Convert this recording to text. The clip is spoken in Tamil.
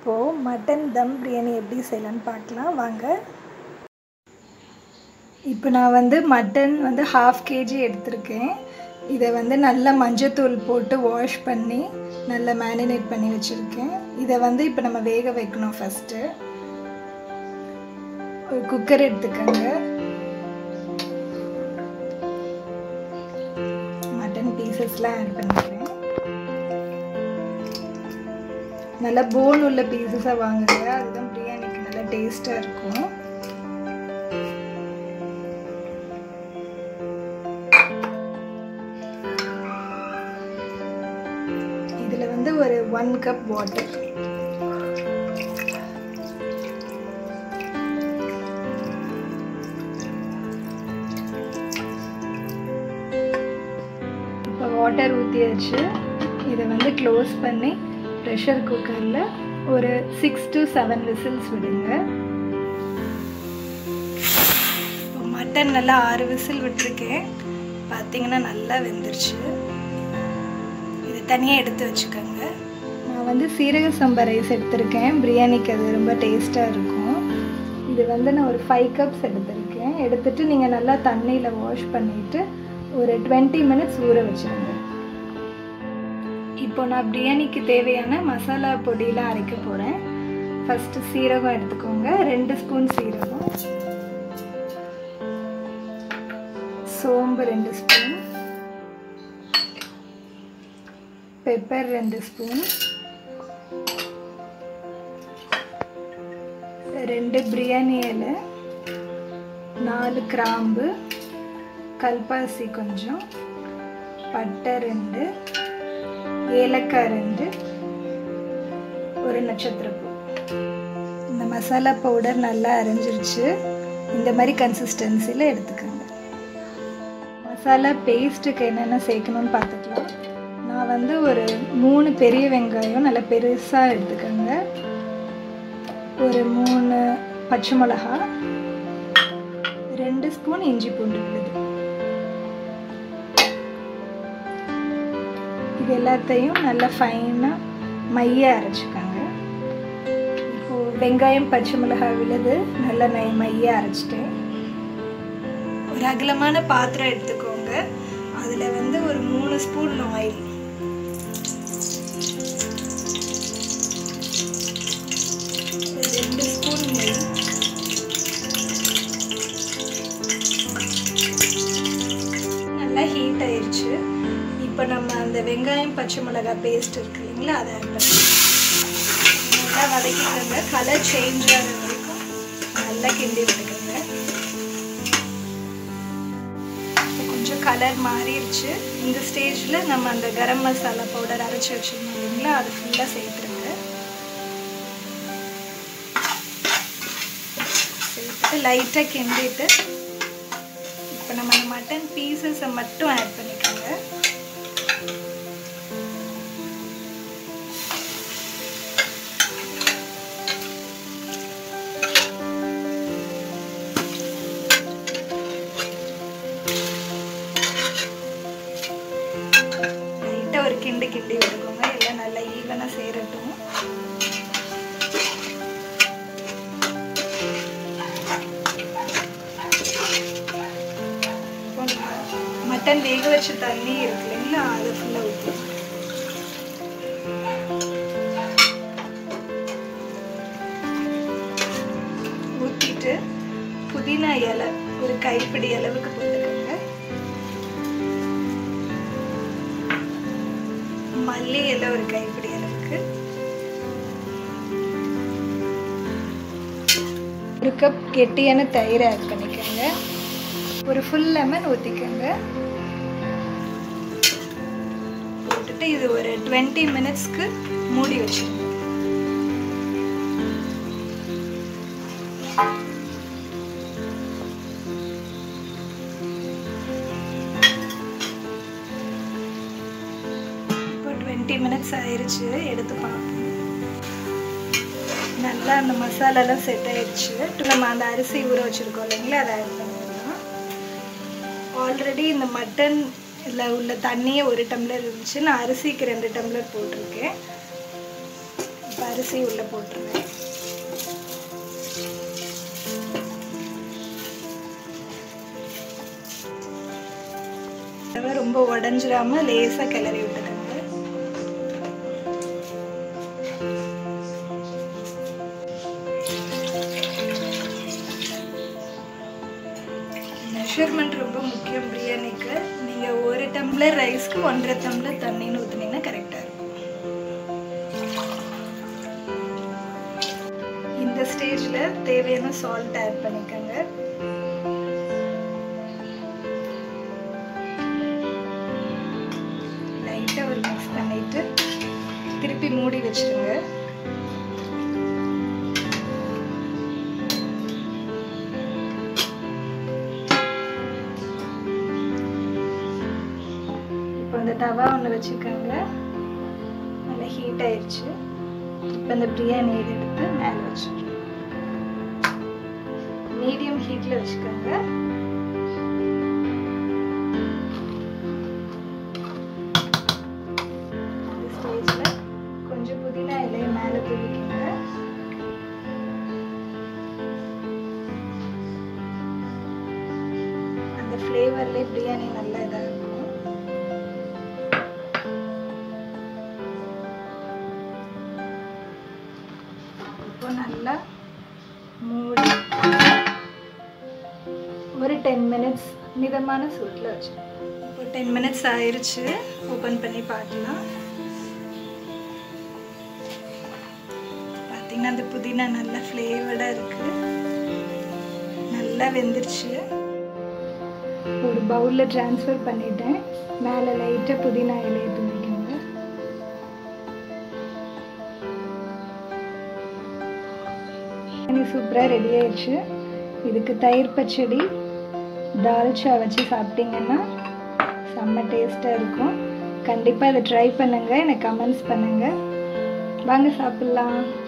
இப்போது மட்டன் தம் பிரியாணி எப்படி செய்யலான்னு பார்க்கலாம் வாங்க. இப்போ நான் மட்டன் 1/2 kg எடுத்திருக்கேன். இதை நல்லா மஞ்சத்தூள் போட்டு வாஷ் பண்ணி நல்லா மேரினேட் பண்ணி வச்சுருக்கேன். இதை இப்போ நம்ம வேக வைக்கணும். ஃபஸ்ட்டு ஒரு குக்கர் எடுத்துக்கோங்க. மட்டன் பீசஸ்லாம் ஆட் பண்ணிக்கிறேன். நல்லா போன் உள்ள பீசஸாக வாங்குங்க, அதுதான் பிரியாணிக்கு நல்லா டேஸ்ட்டாக இருக்கும். இதில் ஒரு 1 கப் வாட்டர், இப்போ வாட்டர் ஊற்றியாச்சு. இதை க்ளோஸ் பண்ணி ப்ரெஷர் குக்கரில் ஒரு 6 to 7 விசில்ஸ் விடுங்க. மட்டன் நல்லா 6 விசில் விட்டுருக்கேன். பார்த்தீங்கன்னா நல்லா வெந்துருச்சு. இது தனியாக எடுத்து வச்சுக்கோங்க. நான் சீரக சம்பா ரைஸ் எடுத்திருக்கேன். பிரியாணிக்கு அது ரொம்ப டேஸ்ட்டாக இருக்கும். இது நான் ஒரு 5 கப்ஸ் எடுத்திருக்கேன். எடுத்துகிட்டு நீங்கள் நல்லா தண்ணியில் வாஷ் பண்ணிவிட்டு ஒரு 20 மினிட்ஸ் ஊற வச்சுருங்க. இப்போ நான் பிரியாணிக்கு தேவையான மசாலா பொடியெலாம் அரைக்க போகிறேன். ஃபஸ்ட்டு சீரகம் எடுத்துக்கோங்க. 2 ஸ்பூன் சீரகம், சோம்பு 2 ஸ்பூன், பெப்பர் 2 ஸ்பூன், 2 பிரியாணி இலை, 4 கிராம்பு, கல்பாசி கொஞ்சம், பட்டை 2, ஏலக்காய் 2, ஒரு நட்சத்திரப்பூ. இந்த மசாலா பவுடர் நல்லா அரைஞ்சிருச்சு. இந்த மாதிரி கன்சிஸ்டன்சியில் எடுத்துக்கோங்க. மசாலா பேஸ்ட்டுக்கு என்னென்ன சேர்க்கணும்னு பார்த்துக்கலாம். நான் ஒரு 3 பெரிய வெங்காயம் நல்லா பெருசாக எடுத்துக்கோங்க. ஒரு 3 பச்சை மிளகா, 2 ஸ்பூன் இஞ்சி பூண்டு விழுது. இது எல்லாத்தையும் நல்லா ஃபைனாக மைய அரைச்சிக்கோங்க. இப்போது வெங்காயம் பச்சை மிளகாய் விழுது நல்லா மைய அரைச்சிட்டேன். ஒரு அகலமான பாத்திரம் எடுத்துக்கோங்க. அதில் ஒரு 3 ஸ்பூன் ஆயில், 2 ஸ்பூன் நெய், நல்லா ஹீட் ஆயிடுச்சு. இப்போ நம்ம அந்த வெங்காயம் பச்சை மிளகாய் பேஸ்ட் இருக்கு இல்லைங்களா, அதை ஆட் பண்ணி நல்லா வதக்கிக்கோங்க. கலர் சேஞ்ச் ஆகிற வரைக்கும் நல்லா கிண்டி விட்டுக்கோங்க. கொஞ்சம் கலர் மாறிடுச்சு. இந்த ஸ்டேஜில் நம்ம அந்த கரம் மசாலா பவுடர் அரைச்சி வச்சுருந்தோம் இல்லைங்களா, அது ஃபுல்லாக சேர்த்துருங்க. சேர்த்துட்டு லைட்டாக கிண்டிட்டு இப்போ நம்ம அந்த மட்டன் பீசஸை மட்டும் ஆட் பண்ணிக்கோங்க. ஒரு கிண்டி விட்டுக்கோங்க. எல்லாம் நல்லா ஈவனாக சேரட்டும். மட்டன் வேக வச்ச தண்ணி இருக்கு இல்லைங்களா, அதை ஃபுல்லாக ஊற்றி ஊற்றிட்டு புதினா இலை ஒரு கைப்பிடி அளவுக்கு போட்டுக்கோங்க. மல்லி இலை ஒரு கைப்பிடி அளவுக்கு, 1 கப் கெட்டியான தயிர் ஆட் பண்ணிக்கோங்க. ஒரு ஃபுல் லெமன் ஊற்றிக்கோங்க. போட்டுட்டு இது ஒரு 20 மினிட்ஸ்க்கு மூடி வச்சுருங்க. இப்போ 20 மினிட்ஸ் ஆயிடுச்சு. எடுத்து பார்ப்போம். நல்லா அந்த மசாலாலாம் செட் ஆயிடுச்சு. நம்ம அந்த அரிசி ஊற வச்சுருக்கோம் இல்லைங்களா, அதை ஆட் பண்ணிடலாம். ஆல்ரெடி இந்த மட்டன் இதில் உள்ள தண்ணியே 1 டம்ளர் இருந்துச்சு. நான் அரிசிக்கு 2 டம்ளர் போட்டிருக்கேன். இப்போ அரிசி உள்ளே போட்டுருவேன். ரொம்ப உடஞ்சிடாம லேசாக கிளறி விட்டுடுங்க. மெஷர்மெண்ட் ரொம்ப முக்கியம் பிரியாணிக்கு. நீங்கள் 1 டம்ளர் ரைஸ்க்கு 1.5 டம்ளர் தண்ணின்னு ஊற்றுனீங்கன்னா கரெக்டாக இருக்கும். இந்த ஸ்டேஜில் தேவையான சால்ட் ஆட் பண்ணிக்கோங்க. லைட்டாக ஒரு மிக்ஸ் பண்ணிட்டு திருப்பி மூடி வச்சிடுங்க. இந்த தவா ஒன்று வச்சுக்கோங்க. நல்லா ஹீட் ஆயிடுச்சு. இப்போ இந்த பிரியாணி எடுத்து மேலே வச்சுருக்கேன். மீடியம் ஹீட்டில் வச்சுக்கோங்க. அந்த ஸ்டேஜில் கொஞ்சம் புதினா இலையை மேலே தூவிக்கோங்க. அந்த ஃப்ளேவர்லேயே பிரியாணி நல்லா இதாக இருக்கும். நல்லா மூடி ஒரு 10 மினிட்ஸ் மிதமான சூட்டில் வச்சு. இப்போ 10 மினிட்ஸ் ஆயிடுச்சு. ஓப்பன் பண்ணி பார்க்கலாம். பார்த்தீங்கன்னா அந்த புதினா நல்லா ஃப்ளேவர்டாக இருக்குது. நல்லா வெந்துருச்சு. ஒரு பவுலில் ட்ரான்ஸ்ஃபர் பண்ணிட்டேன். மேலே லைட்டாக புதினா இலையை தூவிக்கோங்க. சூப்பராக ரெடி ஆயிடுச்சு. இதுக்கு தயிர் பச்சடி தால்ச்சா வச்சு சாப்பிட்டீங்கன்னா செம்ம டேஸ்ட்டாக இருக்கும். கண்டிப்பாக இதை ட்ரை பண்ணுங்கள். எனக்கு கமெண்ட்ஸ் பண்ணுங்கள். வாங்க சாப்பிட்லாம்.